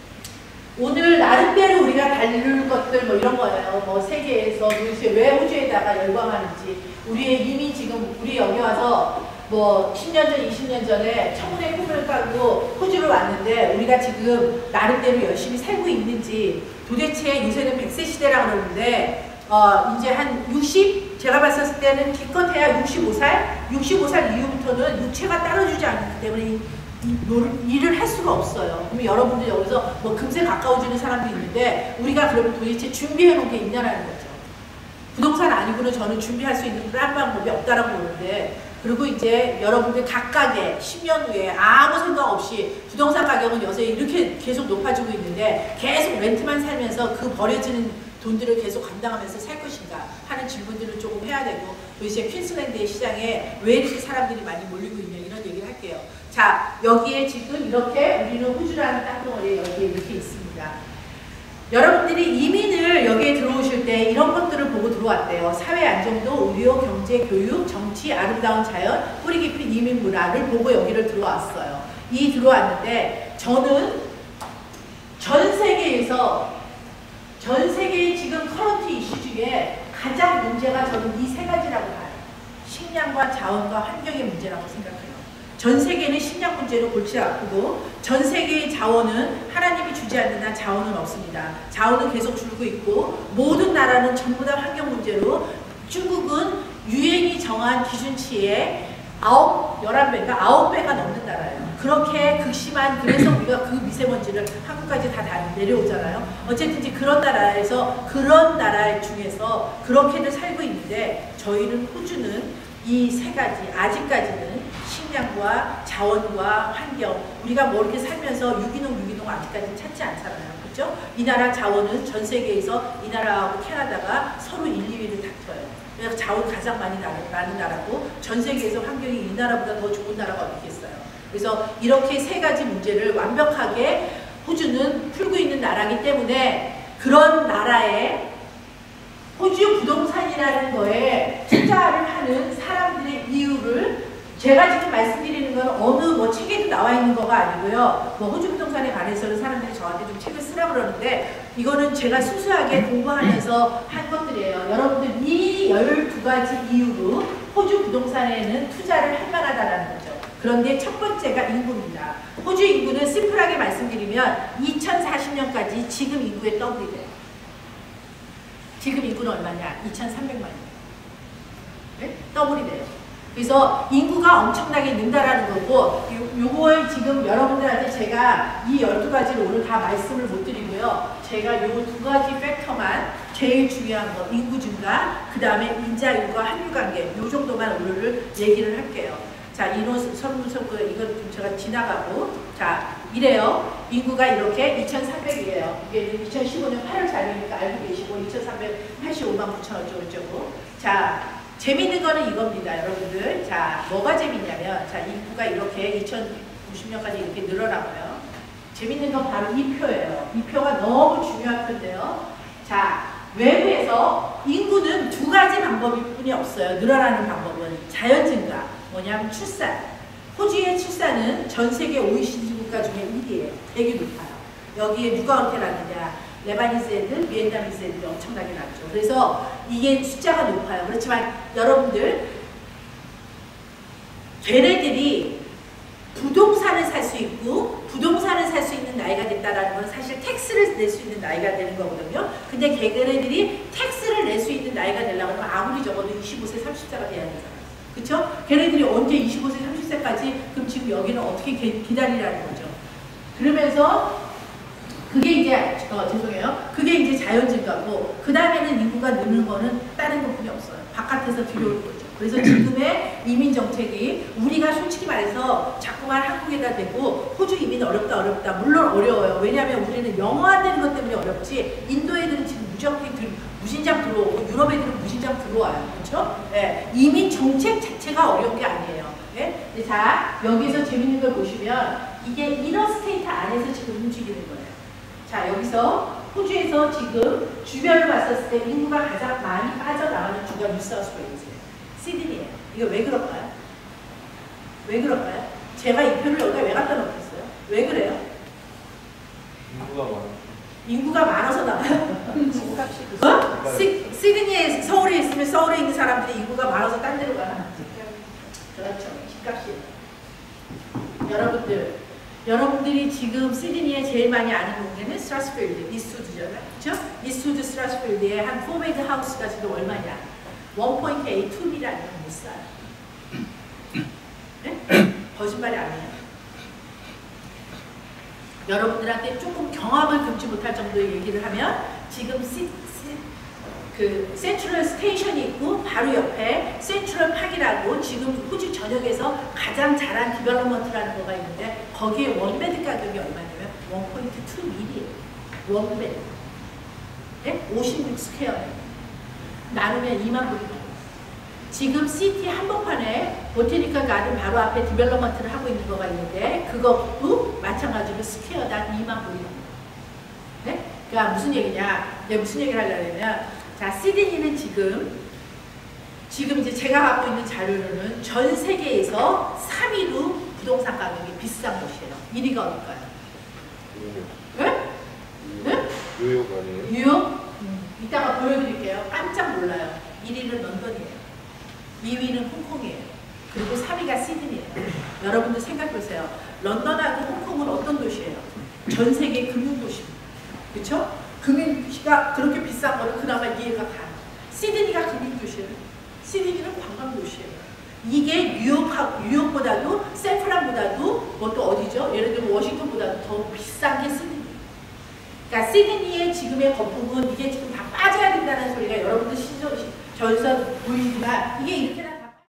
오늘 나름대로 우리가 다룰 것들 뭐 이런 거예요. 뭐 세계에서 도대체 왜 호주에다가 열광하는지 우리의 이미 지금 우리 여기 와서 뭐 십 년 전, 이십 년 전에 청문회 꿈을 깔고 호주를 왔는데 우리가 지금 나름대로 열심히 살고 있는지 도대체 요새는 백 세 시대라 그러는데 어, 이제 한 육십? 제가 봤을 때는 기껏해야 육십오 살? 육십오 살 이후부터는 육체가 따라주지 않기 때문에 이, 이, 일을 할 수가 없어요. 그러면 여러분들 여기서 뭐 금세 가까워지는 사람도 있는데 우리가 그러면 도대체 준비해 놓은 게 있냐라는 거죠. 부동산 아니고는 저는 준비할 수 있는 다른 방법이 없다라고 보는데 그리고 이제 여러분들 각각의 십 년 후에 아무 생각 없이 부동산 가격은 요새 이렇게 계속 높아지고 있는데 계속 렌트만 살면서 그 버려지는 돈들을 계속 감당하면서 살 것인가 하는 질문들을 조금 해야 되고 도대체 퀸슬랜드의 시장에 왜 이렇게 사람들이 많이 몰리고 있냐 이런 얘기를 할게요. 자, 여기에 지금 이렇게 우리는 호주라는 땅덩어리에 여기에 이렇게 있습니다. 여러분들이 이민을 여기에 들어오실 때 이런 것들을 보고 들어왔대요. 사회 안정도, 의료, 경제, 교육, 정치, 아름다운 자연, 뿌리 깊은 이민 문화를 보고 여기를 들어왔어요. 이 들어왔는데 저는 전 세계에서 전 세계의 지금 커런트 이슈 중에 가장 문제가 저는 이 세 가지라고 봐요. 식량과 자원과 환경의 문제라고 생각해요. 전 세계는 식량 문제로 골치 아프고 전 세계의 자원은 하나님이 주지 않는 한 자원은 없습니다. 자원은 계속 줄고 있고 모든 나라는 전부 다 환경 문제로 중국은 유엔이 정한 기준치에 아홉, 열한 배인가 아홉 배가 넘는 나라예요. 그렇게 극심한, 그래서 우리가 그 미세먼지를 한국까지 다, 다 내려오잖아요. 어쨌든지 그런 나라에서, 그런 나라 중에서 그렇게들 살고 있는데, 저희는 호주는 이 세 가지, 아직까지는 식량과 자원과 환경, 우리가 뭐 이렇게 살면서 유기농, 유기농 아직까지 찾지 않잖아요. 그렇죠? 이 나라 자원은 전 세계에서 이 나라하고 캐나다가 서로 일, 이 위를 다퉈요. 그래서 자원 가장 많이 나는 나라고, 전 세계에서 환경이 이 나라보다 더 좋은 나라가 어디 있겠어요. 그래서 이렇게 세 가지 문제를 완벽하게 호주는 풀고 있는 나라이기 때문에, 그런 나라에 호주 부동산이라는 거에 투자를 하는 사람들의 이유를 제가 지금 말씀드리는 건 어느 뭐 책에도 나와 있는 거가 아니고요. 뭐 호주 부동산에 관해서는 사람들이 저한테 좀 책을 쓰라 그러는데, 이거는 제가 수수하게 공부하면서 한 것들이에요. 여러분들 이 열두 가지 이유로 호주 부동산에는 투자를 할 만하다는 거죠. 그런데 첫 번째가 인구입니다. 호주 인구는 심플하게 말씀드리면 이천사십 년까지 지금 인구의 더블이 돼요. 지금 인구는 얼마냐? 이천삼백만이에요. 네? 더블이 돼요. 그래서 인구가 엄청나게 는다라는 거고, 요, 요걸 지금 여러분들한테 제가 이 열두 가지를 오늘 다 말씀을 못 드리고요. 제가 요 두 가지 팩터만, 제일 중요한 거, 인구 증가, 그 다음에 인자율과 한류관계, 요 정도만 오늘을 얘기를 할게요. 자, 인원 설문서고 이건 좀 제가 지나가고, 자, 이래요. 인구가 이렇게 이천삼백이에요. 이게 이천십오 년 팔월 자료니까 알고 계시고, 이천삼백팔십오만 구천 어쩌고 저쩌고. 자, 재밌는 거는 이겁니다, 여러분들. 자, 뭐가 재밌냐면, 자, 인구가 이렇게 이천구십 년까지 이렇게 늘어나고요. 재밌는 건 바로 이 표예요. 이 표가 너무 중요한 표인데요. 자, 외부에서 인구는 두 가지 방법일 뿐이 없어요. 늘어나는 방법은 자연 증가, 뭐냐면 출산. 호주의 출산은 전 세계 오이시디 국가 중에 일 위예요. 되게 높아요. 여기에 누가 어떻게 낳느냐? 레바니스 애들, 비엔나미스 애들이 엄청나게 낳죠. 그래서 이게 숫자가 높아요. 그렇지만 여러분들, 걔네들이 부동산을 살 수 있고 부동산을 살 수 있는 나이가 됐다라는 건 사실 텍스를 낼 수 있는 나이가 되는 거거든요. 근데 걔네들이 텍스를 낼 수 있는 나이가 되려고 하면 아무리 적어도 이십오 세, 삼십 세가 돼야 되잖아요. 그쵸? 걔네들이 언제 이십오 세, 삼십 세까지, 그럼 지금 여기는 어떻게 기다리라는 거죠. 그러면서 그게 이제, 어, 죄송해요. 그게 이제 자연 증가고, 그 다음에는 인구가 느는 거는 다른 것뿐이 없어요. 바깥에서 들여오는 거죠. 그래서 지금의 이민 정책이, 우리가 솔직히 말해서 자꾸만 한국에다 대고 호주 이민 어렵다 어렵다, 물론 어려워요. 왜냐하면 우리는 영어 안 되는 것 때문에 어렵지, 인도 애들은 지금 무조건 들, 무신장 들어오고 유럽 애들은 무신장 들어와요. 그렇죠? 네. 이민 정책 자체가 어려운 게 아니에요. 네? 자, 여기서 재밌는 걸 보시면 이게 이너스테이트 안에서 지금 움직이는 거예요. 자, 여기서 호주에서 지금 주변을 봤었을 때 인구가 가장 많이 빠져나가는 주가 뉴사우스웨일즈예요. 시드니예요. 이거 왜 그럴까요? 왜 그럴까요? 제가 이 표를 여기다 왜 갖다 놓겠어요? 왜 그래요? 인구가 많아. 인구가 많아서 나가요. 어? 시, 시드니에, 서울에 있으면 서울에 있는 사람들이 인구가 많아서 딴 데로 가나? 그렇죠. 집값이. 여러분들, 여러분들이 지금 시드니에 제일 많이 아는 동네는 스트라스필드, 이스트우드잖아요. 그렇죠? 이스트우드 스트라스필드에 한 포 베드 하우스가 지금 얼마냐? 일 포인트 에이 투 밀리언 아니면 못 사요. 네? 거짓말이 아니에요. 여러분들한테 조금 경험을 금치 못할 정도의 얘기를 하면, 지금 시, 시, 그 센트럴 스테이션이 있고 바로 옆에 센트럴 파크라고 지금 호주 전역에서 가장 잘한 디벨롭먼트라는 거가 있는데, 거기에 원베드 가격이 얼마냐면 일 포인트 투 밀리언이에요. 원베드. 네? 오십육 스퀘어예요. 나누면 이만 불이 나요. 지금 시티 한복판에 보테니컬 가든 바로 앞에 디벨롭먼트를 하고 있는 거가 있는데, 그것도 마찬가지로 스퀘어당 이만 불이 나요. 네? 그러니까 무슨 얘기냐? 내가 무슨 얘기를 하려면, 자, 시드니는 지금 지금 이제 제가 갖고 있는 자료로는 전 세계에서 삼 위로 부동산 가격이 비싼 곳이에요. 일 위가 어딜까요? 네? 네? 뉴욕 아니에요? 뉴욕? 음. 이따가 보여드릴게요. 깜짝 놀라요. 일 위는 런던이에요. 이 위는 홍콩이에요. 그리고 삼 위가 시드니예요. 여러분들 생각해보세요. 런던하고 홍콩은 어떤 도시예요? 전 세계 금융도시입니다. 그렇죠? 금융도시가 그렇게 비싼 거는 그나마 이해가 가요. 시드니가 금융도시예요. 시드니는 관광도시예요. 이게 뉴욕, 뉴욕보다도 샌프란보다도 뭐 또 어디죠? 예를 들면 워싱턴보다도 더 비싼 게 시드니. 그러니까 시드니의 지금의 거품은 이게 지금 다 빠져야 된다는 소리가 여러분들 시저, 저에서 보이지만 이게 이렇게